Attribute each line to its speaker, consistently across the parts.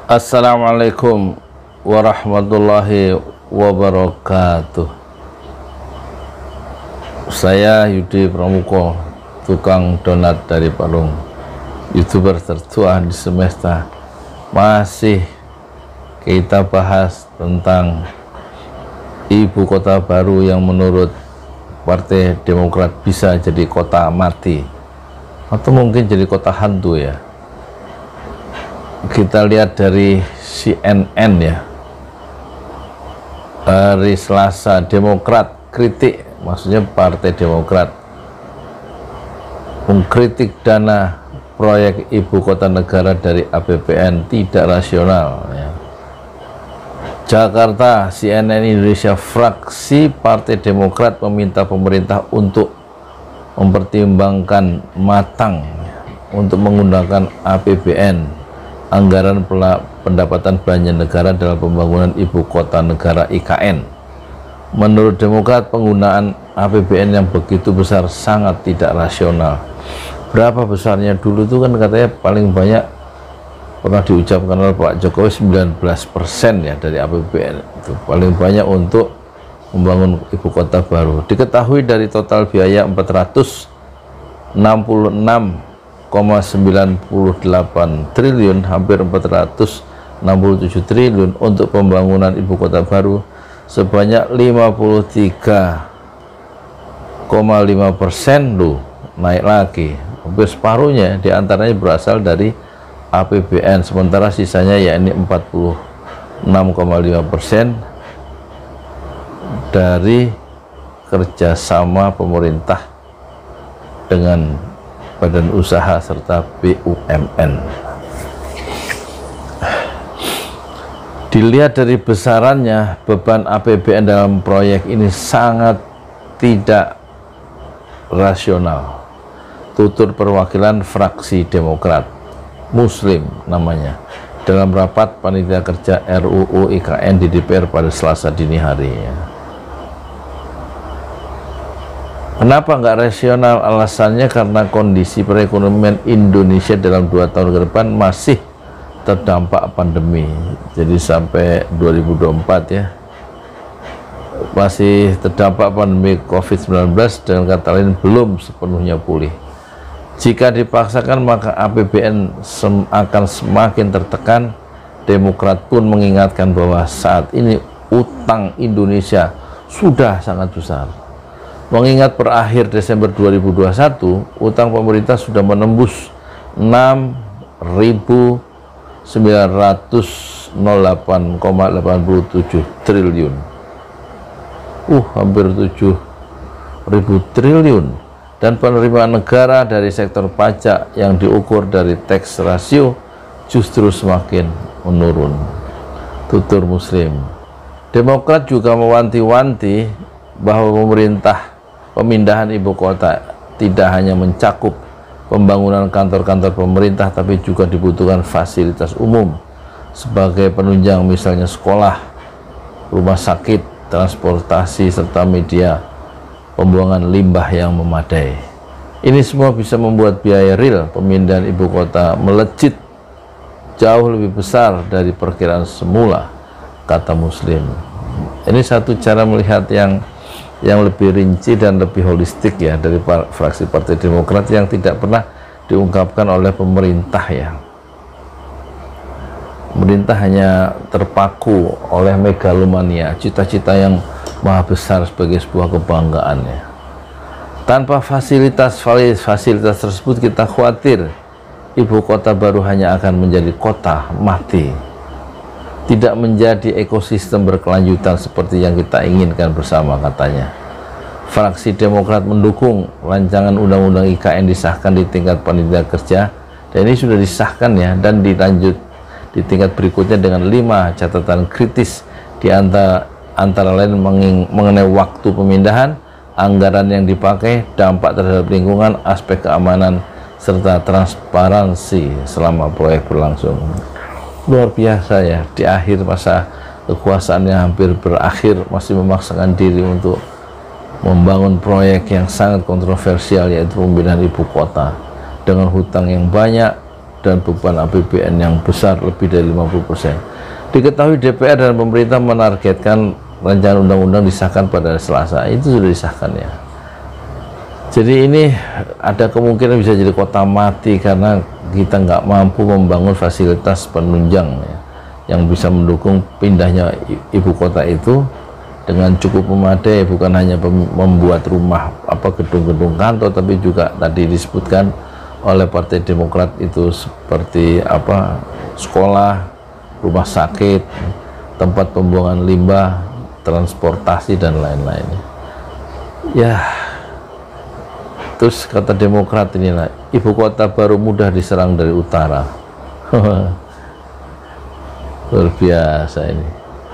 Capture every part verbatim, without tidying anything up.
Speaker 1: Assalamualaikum warahmatullahi wabarakatuh. Saya Yudi Pramuko, tukang donat dari Parung, YouTuber tertua di semesta. Masih kita bahas tentang ibu kota baru yang menurut Partai Demokrat bisa jadi kota mati atau mungkin jadi kota hantu ya. Kita lihat dari C N N ya, hari Selasa, Demokrat kritik, maksudnya Partai Demokrat mengkritik dana proyek ibu kota negara dari A P B N tidak rasional ya. Jakarta, C N N Indonesia, fraksi Partai Demokrat meminta pemerintah untuk mempertimbangkan matang ya, untuk menggunakan A P B N, anggaran pendapatan belanja negara dalam pembangunan ibu kota negara I K N. Menurut Demokrat, penggunaan A P B N yang begitu besar sangat tidak rasional. Berapa besarnya dulu itu kan katanya paling banyak pernah diucapkan oleh Pak Jokowi sembilan belas persen ya dari A P B N itu paling banyak untuk membangun ibu kota baru. Diketahui dari total biaya empat ratus enam puluh enam koma sembilan delapan triliun, hampir empat ratus enam puluh tujuh triliun untuk pembangunan ibu kota baru, sebanyak lima puluh tiga koma lima persen loh, naik lagi, hampir separuhnya diantaranya berasal dari A P B N, sementara sisanya yakni empat puluh enam koma lima persen dari kerjasama pemerintah dengan badan usaha serta B U M N. Dilihat dari besarannya, beban A P B N dalam proyek ini sangat tidak rasional. Tutur perwakilan fraksi Demokrat Muslim namanya dalam rapat panitia kerja R U U I K N di D P R pada Selasa dini hari ya. Kenapa nggak rasional? Alasannya karena kondisi perekonomian Indonesia dalam dua tahun ke depan masih terdampak pandemi. Jadi sampai dua ribu dua puluh empat ya, masih terdampak pandemi COVID sembilan belas, dan kata lain belum sepenuhnya pulih. Jika dipaksakan maka A P B N sem akan semakin tertekan. Demokrat pun mengingatkan bahwa saat ini utang Indonesia sudah sangat besar. Mengingat per akhir Desember dua ribu dua puluh satu, utang pemerintah sudah menembus enam ribu sembilan ratus delapan koma delapan tujuh triliun. Uh, hampir tujuh ribu triliun. Dan penerimaan negara dari sektor pajak yang diukur dari tax ratio justru semakin menurun. Tutur Muslim. Demokrat juga mewanti-wanti bahwa pemerintah pemindahan ibu kota tidak hanya mencakup pembangunan kantor-kantor pemerintah, tapi juga dibutuhkan fasilitas umum sebagai penunjang, misalnya sekolah, rumah sakit, transportasi, serta media pembuangan limbah yang memadai. Ini semua bisa membuat biaya real pemindahan ibu kota melejit jauh lebih besar dari perkiraan semula, kata Muslim. Ini satu cara melihat yang yang lebih rinci dan lebih holistik ya dari par fraksi Partai Demokrat yang tidak pernah diungkapkan oleh pemerintah ya. Pemerintah hanya terpaku oleh megalomania, cita-cita yang maha besar sebagai sebuah kebanggaan ya. Tanpa fasilitas fasilitas tersebut, kita khawatir ibu kota baru hanya akan menjadi kota mati, tidak menjadi ekosistem berkelanjutan seperti yang kita inginkan bersama, katanya. Fraksi Demokrat mendukung rancangan undang-undang I K N disahkan di tingkat panitia kerja, dan ini sudah disahkan ya, dan dilanjut di tingkat berikutnya dengan lima catatan kritis, di antara, antara lain mengenai waktu pemindahan, anggaran yang dipakai, dampak terhadap lingkungan, aspek keamanan, serta transparansi selama proyek berlangsung. Luar biasa ya, di akhir masa kekuasaan yang hampir berakhir masih memaksakan diri untuk membangun proyek yang sangat kontroversial, yaitu pemindahan ibu kota dengan hutang yang banyak dan beban A P B N yang besar lebih dari lima puluh persen. Diketahui D P R dan pemerintah menargetkan rancangan undang-undang disahkan pada Selasa. Itu sudah disahkan ya. Jadi ini ada kemungkinan bisa jadi kota mati karena kita nggak mampu membangun fasilitas penunjang ya, yang bisa mendukung pindahnya ibu kota itu dengan cukup memadai, bukan hanya membuat rumah apa gedung-gedung kantor, tapi juga tadi disebutkan oleh Partai Demokrat itu seperti apa sekolah, rumah sakit, tempat pembuangan limbah, transportasi dan lain-lain. Ya, terus kata Demokrat inilah ibu kota baru mudah diserang dari utara. Luar biasa ini.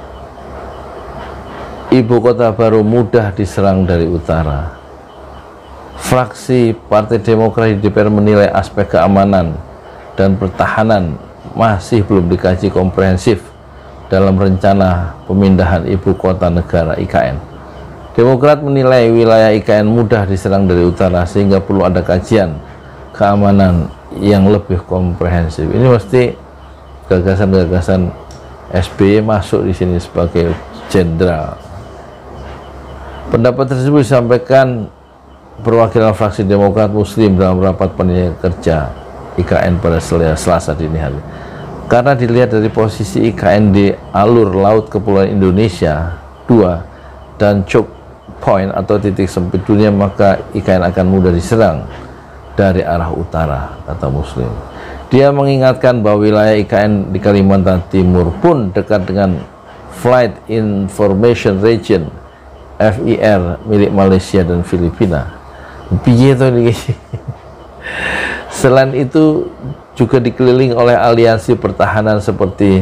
Speaker 1: Ibu kota baru mudah diserang dari utara. Fraksi Partai Demokrat di D P R menilai aspek keamanan dan pertahanan masih belum dikaji komprehensif dalam rencana pemindahan ibu kota negara I K N. Demokrat menilai wilayah I K N mudah diserang dari utara sehingga perlu ada kajian keamanan yang lebih komprehensif. Ini mesti gagasan-gagasan S B Y masuk di sini sebagai jenderal. Pendapat tersebut disampaikan perwakilan fraksi Demokrat Muslim dalam rapat panitia kerja I K N pada Selasa dini hari. Karena dilihat dari posisi I K N di alur laut Kepulauan Indonesia dua dan choke point atau titik sempit dunia, maka I K N akan mudah diserang dari arah utara, kata Muslim. Dia mengingatkan bahwa wilayah I K N di Kalimantan Timur pun dekat dengan Flight Information Region F I R milik Malaysia dan Filipina. Selain itu juga dikelilingi oleh aliansi pertahanan seperti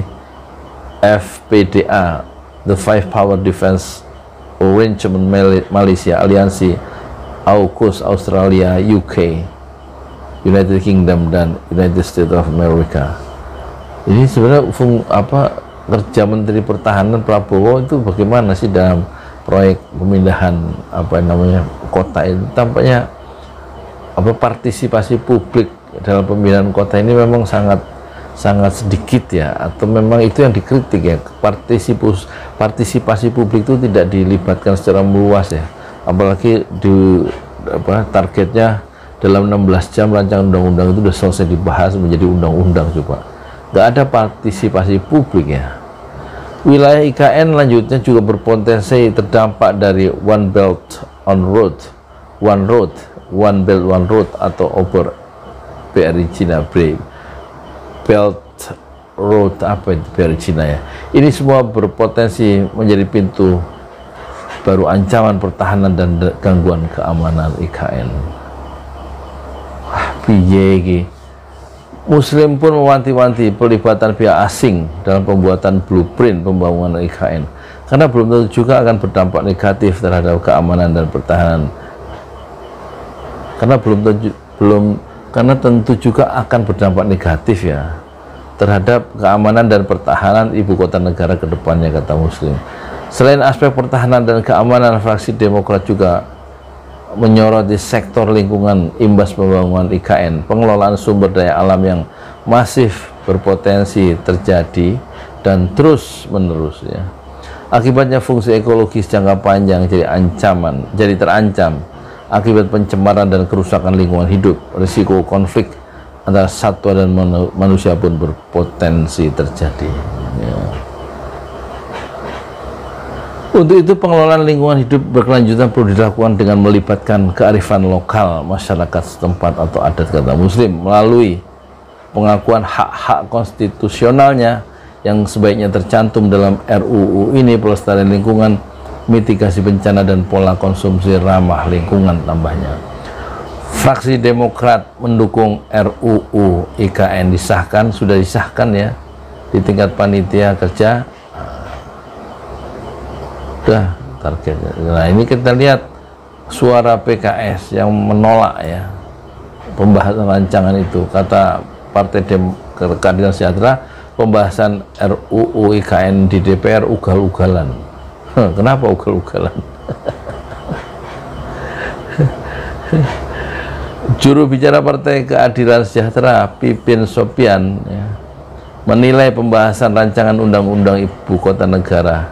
Speaker 1: F P D A, The Five Power Defense Arrangement Malaysia, aliansi AUKUS Australia, U K, United Kingdom dan United States of America. Ini sebenarnya fung, apa kerja Menteri Pertahanan Prabowo itu bagaimana sih dalam proyek pemindahan apa namanya kota itu? Tampaknya apa partisipasi publik dalam pemindahan kota ini memang sangat sangat sedikit ya, atau memang itu yang dikritik ya, partisipasi partisipasi publik itu tidak dilibatkan secara meluas ya, apalagi di apa targetnya dalam enam belas jam rancangan undang-undang itu sudah selesai dibahas menjadi undang-undang. Coba nggak ada partisipasi publik ya. Wilayah I K N lanjutnya juga berpotensi terdampak dari One Belt on Road, One Road, One Belt One Road atau over B R I Cina, Belt Road apa itu B R I Cina ya. Ini semua berpotensi menjadi pintu baru ancaman pertahanan dan gangguan keamanan I K N. Wah, piye iki. Muslim pun mewanti-wanti pelibatan pihak asing dalam pembuatan blueprint pembangunan I K N karena belum tentu juga akan berdampak negatif terhadap keamanan dan pertahanan. Karena belum tentu belum karena tentu juga akan berdampak negatif ya terhadap keamanan dan pertahanan ibu kota negara ke depannya, kata Muslim. Selain aspek pertahanan dan keamanan, fraksi Demokrat juga menyoroti sektor lingkungan imbas pembangunan I K N, pengelolaan sumber daya alam yang masif berpotensi terjadi dan terus menerus ya. Akibatnya fungsi ekologis jangka panjang jadi ancaman, jadi terancam akibat pencemaran dan kerusakan lingkungan hidup. Risiko konflik antara satwa dan manusia pun berpotensi terjadi ya. Untuk itu pengelolaan lingkungan hidup berkelanjutan perlu dilakukan dengan melibatkan kearifan lokal masyarakat setempat atau adat, kata Muslim, melalui pengakuan hak-hak konstitusionalnya yang sebaiknya tercantum dalam R U U ini, pelestarian lingkungan, mitigasi bencana dan pola konsumsi ramah lingkungan, tambahnya. Fraksi Demokrat mendukung R U U I K N disahkan, sudah disahkan ya di tingkat panitia kerja. Sudah targetnya. Nah, ini kita lihat suara P K S yang menolak ya pembahasan rancangan itu. Kata Partai Keadilan Sejahtera, pembahasan R U U I K N di D P R ugal-ugalan. Kenapa ugal-ugalan? Juru bicara Partai Keadilan Sejahtera Pipin Sopian ya, menilai pembahasan rancangan undang-undang ibu kota negara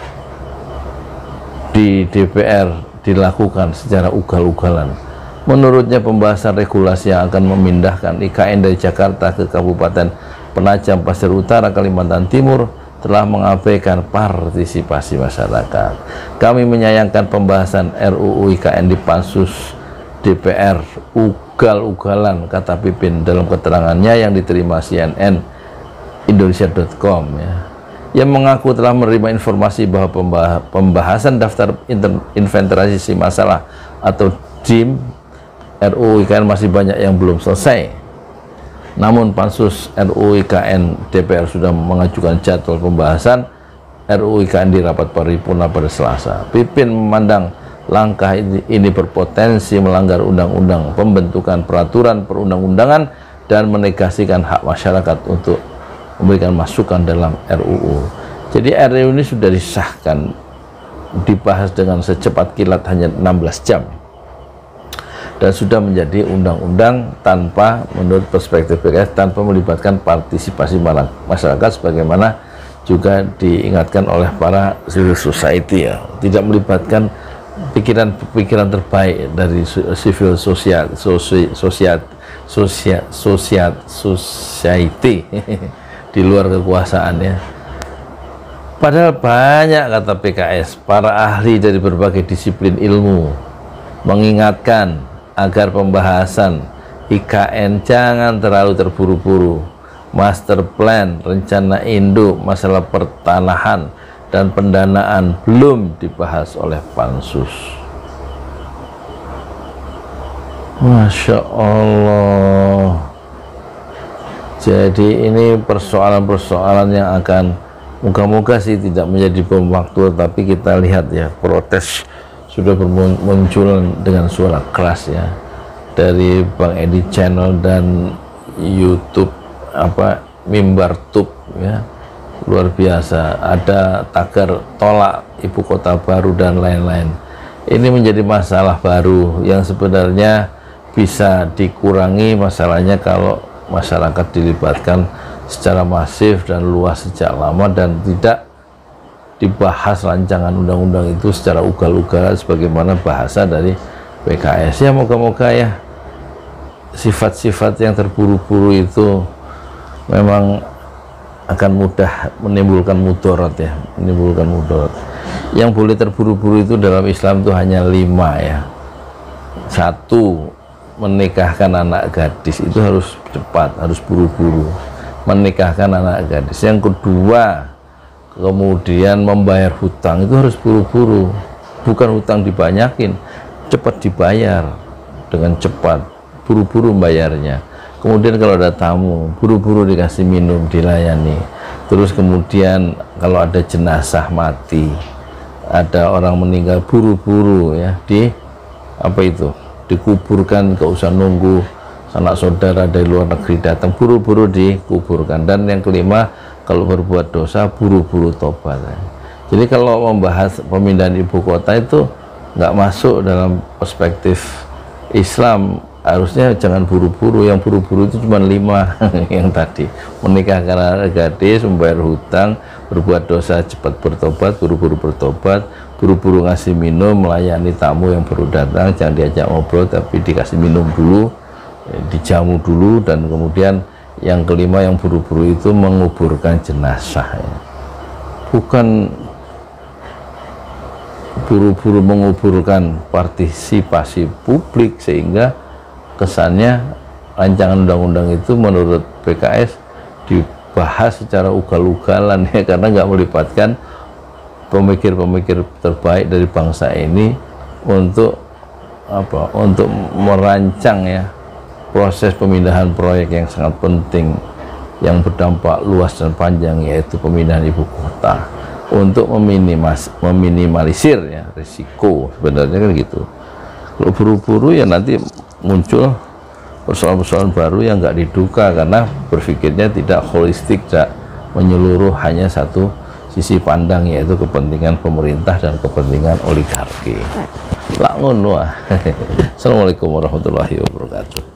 Speaker 1: di D P R dilakukan secara ugal-ugalan. Menurutnya pembahasan regulasi yang akan memindahkan I K N dari Jakarta ke Kabupaten Penajam Pasir Utara, Kalimantan Timur telah mengabaikan partisipasi masyarakat. Kami menyayangkan pembahasan R U U I K N di Pansus D P R ugal-ugalan, kata Pipin dalam keterangannya yang diterima C N N Indonesia titik com ya. Yang mengaku telah menerima informasi bahwa pembahasan daftar inventarisasi masalah atau D I M R U U I K N masih banyak yang belum selesai. Namun Pansus R U U I K N D P R sudah mengajukan jadwal pembahasan R U U I K N di rapat paripurna pada Selasa. Pipin memandang langkah ini, ini berpotensi melanggar undang-undang pembentukan peraturan perundang-undangan dan menegasikan hak masyarakat untuk memberikan masukan dalam R U U. Jadi R U U ini sudah disahkan, dibahas dengan secepat kilat hanya enam belas jam. Dan sudah menjadi undang-undang tanpa, menurut perspektif P K S, tanpa melibatkan partisipasi masyarakat sebagaimana juga diingatkan oleh para civil society ya. Tidak melibatkan pikiran-pikiran terbaik dari civil sosial, sosial, sosial, sosial, sosial, society di luar kekuasaannya. Padahal banyak, kata P K S, para ahli dari berbagai disiplin ilmu mengingatkan agar pembahasan I K N jangan terlalu terburu-buru. Master plan, rencana induk, masalah pertanahan dan pendanaan belum dibahas oleh Pansus. Masya Allah. Jadi ini persoalan-persoalan yang akan, moga-moga sih tidak menjadi bom waktu, tapi kita lihat ya, protes sudah bermunculan dengan suara keras ya dari Bang Edi Channel dan YouTube apa Mimbar Tube ya, luar biasa. Ada tagar tolak ibu kota baru dan lain-lain. Ini menjadi masalah baru yang sebenarnya bisa dikurangi masalahnya kalau masyarakat dilibatkan secara masif dan luas sejak lama dan tidak dibahas rancangan undang-undang itu secara ugal-ugalan sebagaimana bahasa dari P K S. Ya moga-moga ya sifat-sifat yang terburu-buru itu memang akan mudah menimbulkan mudarat ya, menimbulkan mudarat. Yang boleh terburu-buru itu dalam Islam itu hanya lima ya. Satu, menikahkan anak gadis itu harus cepat, harus buru-buru menikahkan anak gadis. Yang kedua, kemudian membayar hutang itu harus buru-buru, bukan hutang dibanyakin, cepat dibayar dengan cepat, buru-buru membayarnya. Kemudian kalau ada tamu, buru-buru dikasih minum, dilayani. Terus kemudian kalau ada jenazah mati, ada orang meninggal, buru-buru ya di apa itu dikuburkan, gak usah nunggu sanak saudara dari luar negeri datang, buru-buru dikuburkan. Dan yang kelima, kalau berbuat dosa buru-buru tobat. Jadi kalau membahas pemindahan ibu kota itu nggak masuk dalam perspektif Islam. Harusnya jangan buru-buru. Yang buru-buru itu cuma lima yang tadi: menikahkan anak gadis, membayar hutang, berbuat dosa cepat bertobat, buru-buru bertobat, buru-buru ngasih minum, melayani tamu yang baru datang, jangan diajak ngobrol tapi dikasih minum dulu, dijamu dulu. Dan kemudian yang kelima, yang buru-buru itu menguburkan jenazah ya. Bukan buru-buru menguburkan partisipasi publik, sehingga kesannya rancangan undang-undang itu menurut P K S dibahas secara ugal-ugalan ya, karena nggak melibatkan pemikir-pemikir terbaik dari bangsa ini untuk apa, untuk merancang ya proses pemindahan proyek yang sangat penting yang berdampak luas dan panjang, yaitu pemindahan ibu kota, untuk meminimas, meminimalisir ya risiko. Sebenarnya kan gitu. Kalau buru-buru ya nanti muncul persoalan-persoalan baru yang nggak diduga, karena berpikirnya tidak holistik, tidak menyeluruh, hanya satu sisi pandang, yaitu kepentingan pemerintah dan kepentingan oligarki. Lah ngono ah. Assalamualaikum warahmatullahi wabarakatuh.